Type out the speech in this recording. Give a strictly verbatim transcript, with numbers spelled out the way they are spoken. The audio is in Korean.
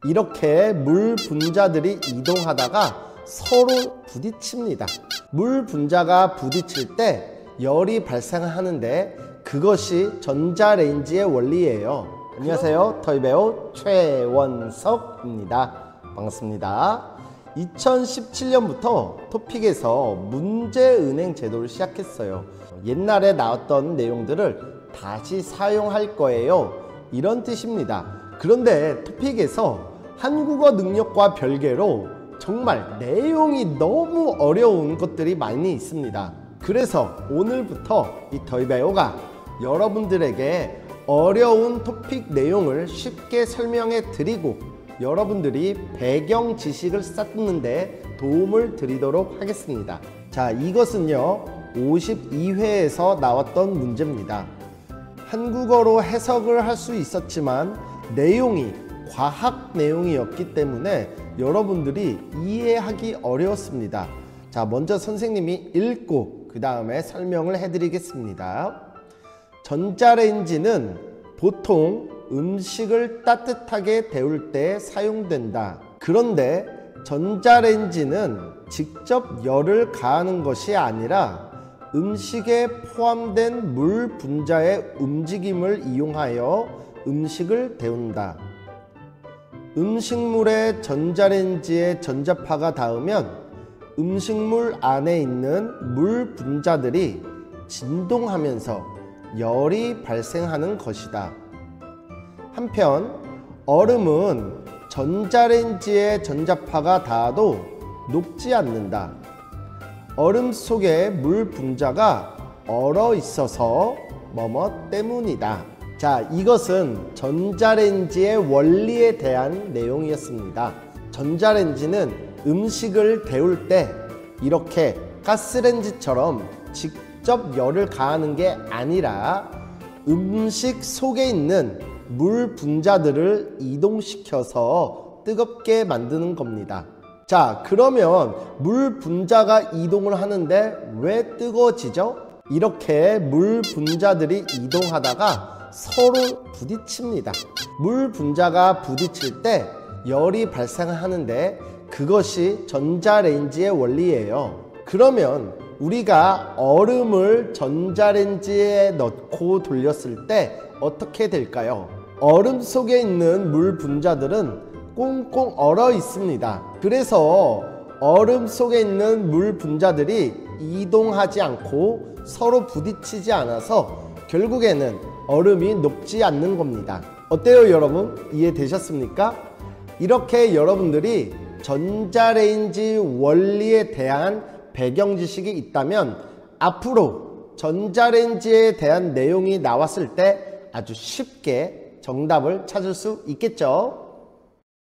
이렇게 물 분자들이 이동하다가 서로 부딪힙니다. 물 분자가 부딪힐 때 열이 발생하는데 그것이 전자레인지의 원리예요. 안녕하세요. 터위배우 최원석입니다. 반갑습니다. 이천십칠 년부터 토픽에서 문제은행 제도를 시작했어요. 옛날에 나왔던 내용들을 다시 사용할 거예요, 이런 뜻입니다. 그런데 토픽에서 한국어 능력과 별개로 정말 내용이 너무 어려운 것들이 많이 있습니다. 그래서 오늘부터 이 터위배우가 여러분들에게 어려운 토픽 내용을 쉽게 설명해 드리고 여러분들이 배경 지식을 쌓는 데 도움을 드리도록 하겠습니다. 자, 이것은요 오십이 회에서 나왔던 문제입니다. 한국어로 해석을 할 수 있었지만 내용이 과학 내용이었기 때문에 여러분들이 이해하기 어려웠습니다. 자, 먼저 선생님이 읽고 그 다음에 설명을 해드리겠습니다. 전자레인지는 보통 음식을 따뜻하게 데울 때 사용된다. 그런데 전자레인지는 직접 열을 가하는 것이 아니라 음식에 포함된 물 분자의 움직임을 이용하여 음식을 데운다. 음식물에 전자레인지에 전자파가 닿으면 음식물 안에 있는 물 분자들이 진동하면서 열이 발생하는 것이다. 한편 얼음은 전자레인지에 전자파가 닿아도 녹지 않는다. 얼음 속에 물 분자가 얼어 있어서 뭐뭐 때문이다. 자, 이것은 전자레인지의 원리에 대한 내용이었습니다. 전자레인지는 음식을 데울 때 이렇게 가스레인지처럼 직접 열을 가하는 게 아니라 음식 속에 있는 물 분자들을 이동시켜서 뜨겁게 만드는 겁니다. 자, 그러면 물 분자가 이동을 하는데 왜 뜨거워지죠? 이렇게 물 분자들이 이동하다가 서로 부딪힙니다. 물 분자가 부딪힐 때 열이 발생하는데 그것이 전자레인지의 원리예요. 그러면 우리가 얼음을 전자레인지에 넣고 돌렸을 때 어떻게 될까요? 얼음 속에 있는 물 분자들은 꽁꽁 얼어 있습니다. 그래서 얼음 속에 있는 물 분자들이 이동하지 않고 서로 부딪히지 않아서 결국에는 얼음이 녹지 않는 겁니다. 어때요, 여러분? 이해되셨습니까? 이렇게 여러분들이 전자레인지 원리에 대한 배경 지식이 있다면 앞으로 전자레인지에 대한 내용이 나왔을 때 아주 쉽게 정답을 찾을 수 있겠죠?